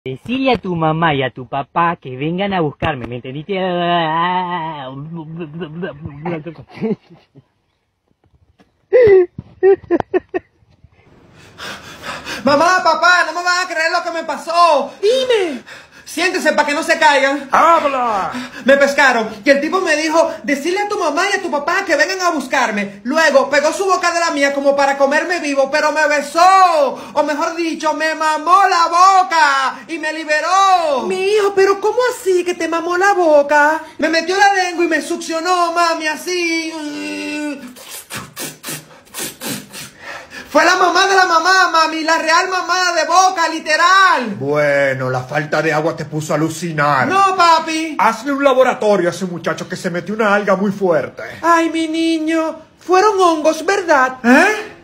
Decile a tu mamá y a tu papá que vengan a buscarme, ¿me entendiste? Mamá, papá, no me van a creer lo que me pasó. Dime. Siéntese para que no se caigan. ¡Habla! Me pescaron. Y el tipo me dijo, decirle a tu mamá y a tu papá que vengan a buscarme. Luego pegó su boca de la mía como para comerme vivo, pero me besó. O mejor dicho, me mamó la boca y me liberó. Mi hijo, pero ¿cómo así que te mamó la boca? Me metió la lengua y me succionó, mami, así. Fue la mamá de la mamá, mami, la real mamá de boca, literal. Bueno, la falta de agua te puso a alucinar. No, papi. Hazle un laboratorio a ese muchacho que se metió una alga muy fuerte. Ay, mi niño, fueron hongos, ¿verdad? ¿Eh?